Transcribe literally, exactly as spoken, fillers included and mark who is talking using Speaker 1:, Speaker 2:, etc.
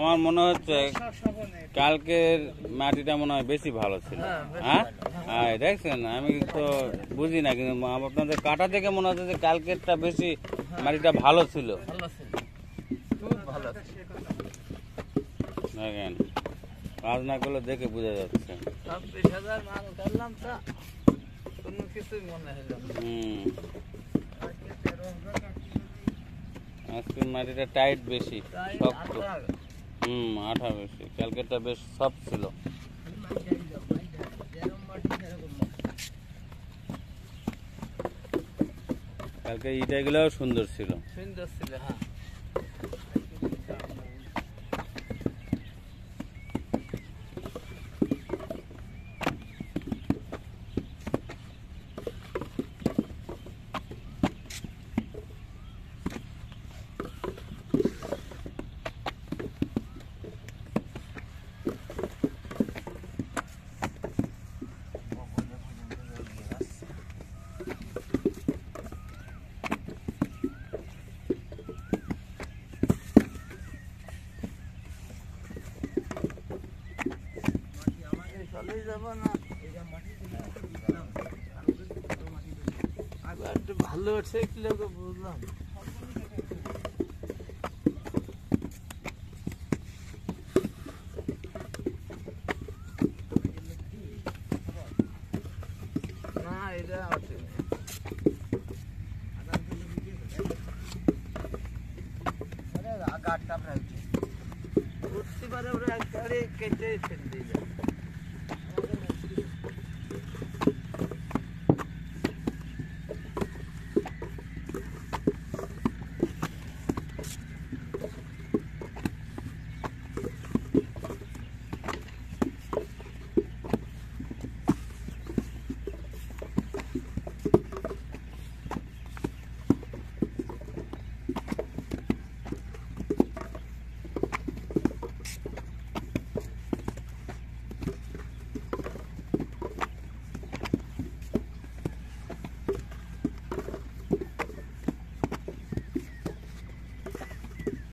Speaker 1: আমার মনে হচ্ছে কালকের মাটিটা মনে হয় বেশি ভালো ছিল। হ্যাঁ হ্যাঁ দেখছেন, আমি তো বুঝি না, কিন্তু আপনাদের কাটা থেকে মনে হচ্ছে যে কালকেরটা বেশি মাটিটা ভালো ছিল। দেখেন কাজ না করলে দেখে বোঝা যাচ্ছে। হুম আজকের মাটিটা টাইট বেশি, শক্ত। হুম আঠা বেশি, কালকেরটা বেশ সফট ছিল। কালকে ইটাগুলোও সুন্দর ছিল, সুন্দর ছিল। হ্যাঁ ভালো বুঝলাম। না এটা উঠতে পারে, ওরা একবারে কেটে ফেলে দিল।